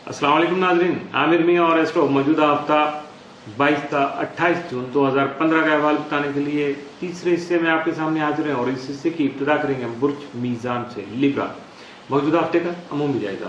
अस्सलाम वालेकुम नाजरीन, आमिर मियां और एस्ट्रो मौजूदा हफ्ता 22 था 28 जून 2015 का अहवाल बताने के लिए तीसरे हिस्से में आपके सामने हाजिर हैं और इस हिस्से की इब्तिदा करेंगे हम बुर्ज मीजान से लिब्रा। मौजूदा हफ्ते का अमूमी जायजा।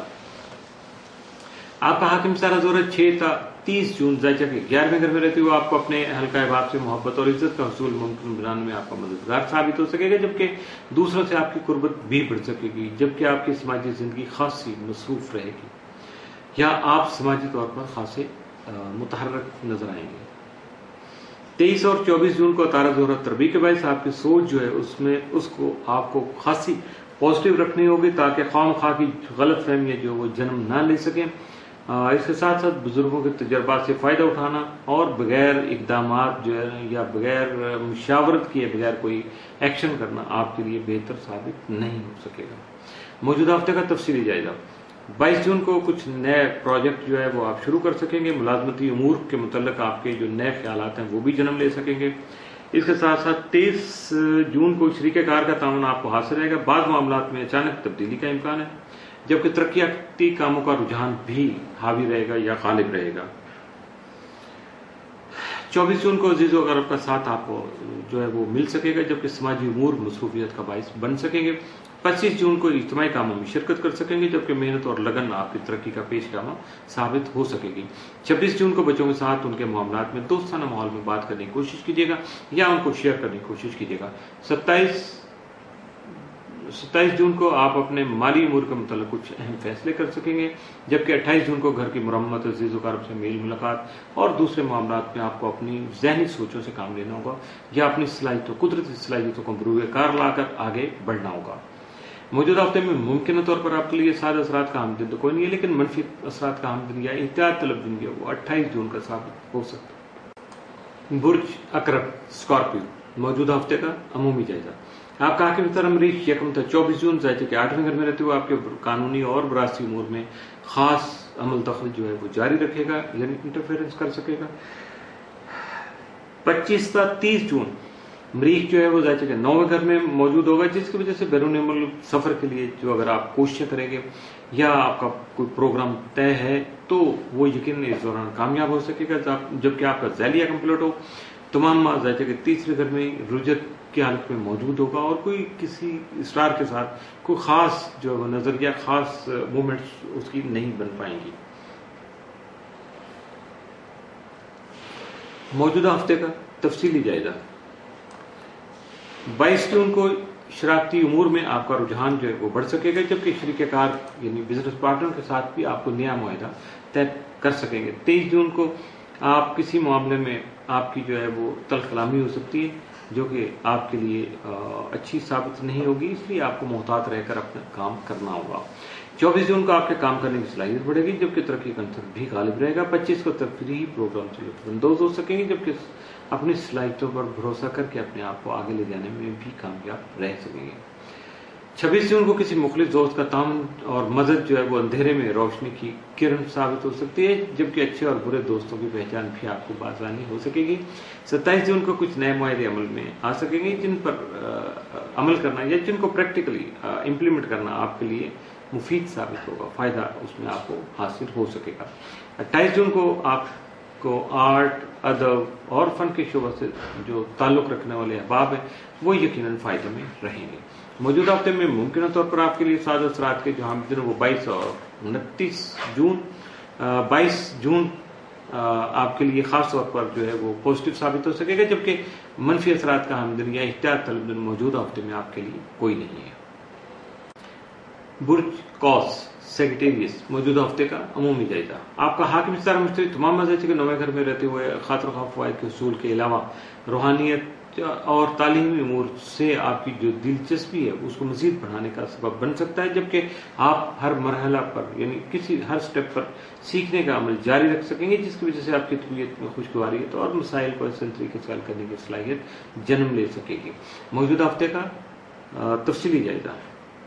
आपका हाकिम सारा जोर 6 था 30 जून जायजा के 11वें घर में रहते हुए आपको अपने हल्का अहबाब से मोहब्बत और इज्जत का हसूल मुमकिन बनाने में आपका मददगार साबित हो सकेगा, जबकि दूसरों से आपकी कुर्बत भी बढ़ सकेगी, जबकि आपकी समाजी जिंदगी खासी मसरूफ रहेगी या आप समाजी तौर पर खासे मुतहर्रक नजर आएंगे। 23 और 24 जून को तारा जोहरा तरबी के बायस आपकी सोच जो है उसमें उसको आपको खासी पॉजिटिव रखनी होगी ताकि खामखा की गलत फहमियां जो वो जन्म ना ले सकें। इसके साथ साथ बुजुर्गों के तजर्बात से फायदा उठाना और बगैर इकदामात जो है या बगैर मुशावरत किए बगैर कोई एक्शन करना आपके लिए बेहतर साबित नहीं हो सकेगा। मौजूदा हफ्ते का तफसीली जायजा। 22 जून को कुछ नए प्रोजेक्ट जो है वो आप शुरू कर सकेंगे। मुलाजमती उमूर के मुतल्लिक आपके जो नए ख्यालात हैं वो भी जन्म ले सकेंगे। इसके साथ साथ 23 जून को शरीके कार का ताउन आपको हासिल रहेगा। बाद मामलात में अचानक तब्दीली का इम्कान है, जबकि तरक्याती कामों का रुझान भी हावी रहेगा या गालिब रहेगा। 24 जून को अजीज वगैरह का साथ आपको जो है वो मिल सकेगा, जबकि समाजी उमूर मसरूफियत का बाइस बन सकेंगे। 25 जून को इज्तिमाई कामों में शिरकत कर सकेंगे, जबकि मेहनत और लगन आपकी तरक्की का पेशगामा साबित हो सकेगी। 26 जून को बच्चों के साथ उनके मामलात में दोस्ताना माहौल में बात करने की कोशिश कीजिएगा या उनको शेयर करने की कोशिश कीजिएगा। 27 जून को आप अपने माली उमूर के मुताल्लिक कुछ अहम फैसले कर सकेंगे, जबकि 28 जून को घर की मुरम्मत, अजीज वकारब से मेल मुलाकात और दूसरे मामलात में आपको अपनी जहनी सोचों से काम लेना होगा या अपनी सलाहियतों कुदरती सलाहियतों को बरूए कार लाकर आगे बढ़ना होगा। मौजूदा हफ्ते में मुमकिन तौर पर आपके लिए साद असरात का आमदन तो कोई नहीं है, लेकिन मनफी असरात का आमदन या एहतियात तलब दिन है वो 28 जून का साबित हो सकता है। बुर्ज अकरब स्कॉर्पियो। मौजूदा हफ्ते का अमूमी जायजा। आपका हाकिम तरह मरीज यकम था 24 जून जायजे के 8वें घर में रहते हुए आपके कानूनी और वरासती उमूर में खास अमल दखल जो है वो जारी रखेगा, यानी इंटरफेरेंस कर सकेगा। 25 था 30 जून मरीख जो है वो जायजे के 9वें घर में मौजूद होगा, जिसकी वजह से बैरून मुल्क सफर के लिए जो अगर आप कोशिशें करेंगे या आपका कोई प्रोग्राम तय है तो वो यकीन इस दौरान कामयाब हो सकेगा, जबकि आपका ज़ैलिया कंप्लीट हो। तमाम जायजे के 3रे घर में रुजत की हालत में मौजूद होगा और कोई किसी स्टार के साथ कोई खास जो नजरिया खास मूवमेंट्स उसकी नहीं बन पाएंगी। मौजूदा हफ्ते का तफसीली जायजा। 22 जून को शराकती उमूर में आपका रुझान जो है वो बढ़ सकेगा, जबकि शरीके कार यानी बिजनेस पार्टनर के साथ भी आपको नया मुआहदा तय कर सकेंगे। 23 जून को आप किसी मामले में आपकी जो है वो तलखलामी हो सकती है, जो कि आपके लिए अच्छी साबित नहीं होगी, इसलिए आपको मोहतात रहकर अपना काम करना होगा। 24 जून को आपके काम करने की सलाहियत बढ़ेगी, जबकि तरक्की का अंतर भी गालिब रहेगा। 25 को तफरीही प्रोग्राम से लुत्फानंदोज हो सकेंगे, जबकि अपनी सलाहियतों पर भरोसा करके अपने आप को आगे ले जाने में भी कामयाब रह सकेंगे। 26 जून को किसी मुखलिस दोस्त का ताउन और मदद जो है वो अंधेरे में रोशनी की किरण साबित हो सकती है, जबकि अच्छे और बुरे दोस्तों की पहचान भी आपको बासानी हो सकेगी। 27 जून को कुछ नए मुआहदे अमल में आ सकेंगे, जिन पर अमल करना या जिनको प्रैक्टिकली इम्प्लीमेंट करना आपके लिए मुफीद साबित होगा, फायदा उसमें आपको हासिल हो सकेगा। 28 जून को आपको आर्ट, अदब और फन के शोबे से जो ताल्लुक रखने वाले अहबाब हैं वो यकीनन फायदे में रहेंगे। मौजूदा हफ्ते में मुमकिन तौर पर आपके लिए साद असरात के जो आमदन वो 22 और 29 जून 22 जून आपके लिए खास तौर पर जो है वो पॉजिटिव साबित हो सकेगा, जबकि मनफी असरात का आमदन या एहतियात तलब दिन मौजूदा हफ्ते में आपके लिए कोई नहीं है। बुर्ज कॉस सेक्रेटेरियस। मौजूदा हफ्ते का अमूमी जायजा। आपका हाकिम सारा मुश्तरी तमाम मज़ाजी के 9वें घर में रहते हुए खातिर खौफ फ़वाइद के उसूल के अलावा रूहानियत और तालीमी उमूर से आपकी जो दिलचस्पी है उसको मजीद बढ़ाने का सबब बन सकता है, जबकि आप हर मरहला पर यानी किसी हर स्टेप पर सीखने का अमल जारी रख सकेंगे, जिसकी वजह से आपकी तबीयत में खुशगवारियत और मसाइल को आसान तरीके से हल करने की सलाहियत जन्म ले सकेगी। मौजूदा हफ्ते का तफसीली जायजा।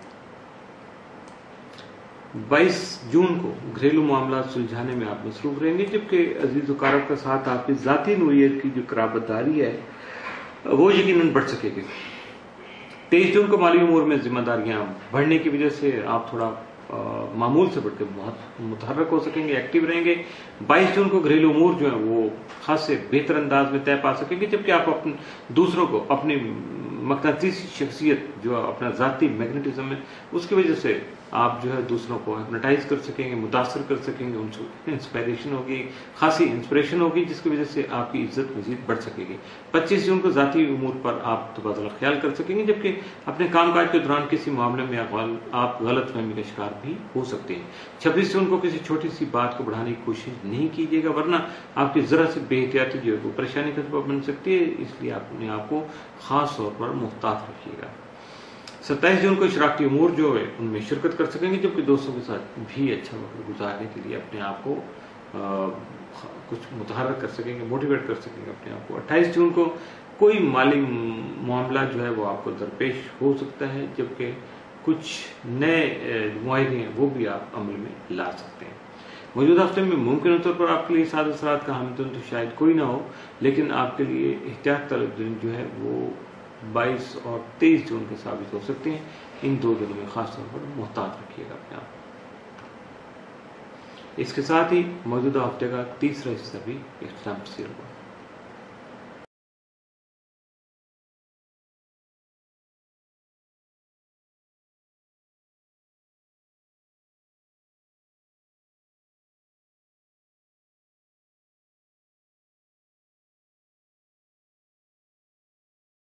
22 जून को घरेलू मामला सुलझाने में आप मसरूफ रहेंगे, जबकि अजीज वकारब के साथ आपकी जाती नोयत की जो कराबतदारी है वो यकीनन बढ़ सकेगी। 23 जून को माली उमूर में जिम्मेदारियां बढ़ने की वजह से आप थोड़ा معمول سے بڑھ کے بہت متحرک ہو سکیں گے، ایکٹیو رہیں گے۔ 22 جون کو گھریلو امور جو ہیں وہ خاصے بہتر انداز میں طے پا سکیں گے، جبکہ آپ دوسروں کو اپنی مقناطیسی شخصیت جو اپنا ذاتی میگنیٹزم ہے اس کی وجہ سے آپ جو ہے دوسروں کو ہپنوٹائز کر سکیں گے، متاثر کر سکیں گے، ان سے انسپائریشن ہوگی، خاصی انسپریشن ہوگی، جس کی وجہ سے آپ کی عزت مزید بڑھ سکے گی۔ 25 جون کو ذاتی امور پر آپ تبادلہ خیال کر سکیں گے، جبکہ اپنے کام کاج کے دوران کسی معاملے میں آپ غلط فہمی کا شکار بھی ہو سکتے ہیں۔ 26 جون کو کسی چھوٹی سی بات کو بڑھانے کی کوشش نہیں کیجیے گا، ورنہ آپ کی ذرا سی بے احتیاطی جو ہے وہ پریشانی کا سبب بن سکتی ہے، اس لیے اپنے آپ کو خاص طور پر محتاط رکھیے گا۔ 27 جون کو شراکتی امور جو ہے ان میں شرکت کر سکیں گے، جبکہ دوستوں کے ساتھ بھی اچھا وقت گزارنے کے لیے اپنے آپ کو کچھ متحرک کر سکیں گے، موٹیویٹ کر سکیں گے اپنے آپ کو۔ 28 جون کو کوئی مالی معاملہ جو ہے وہ آپ کو درپیش ہو سکتا ہے، جبکہ کچھ نئے معاہدے ہیں وہ بھی آپ عمل میں لا سکتے ہیں۔ موجودہ ہفتے میں ممکن طور پر آپ کے لیے سعادت اثرات کا حامل تو شاید کوئی نہ ہو، لیکن آپ کے لیے احتیاط طلب دن جو ہے وہ 22 اور 23 جون کے ثابت ہو سکتے ہیں۔ ان 2 دنوں میں خاص طور پر محتاط رکھیے گا اپنے آپ کو۔ اس کے ساتھ ہی موجودہ ہفتے کا تیسرا حصہ بھی اختتام پذیر ہوا۔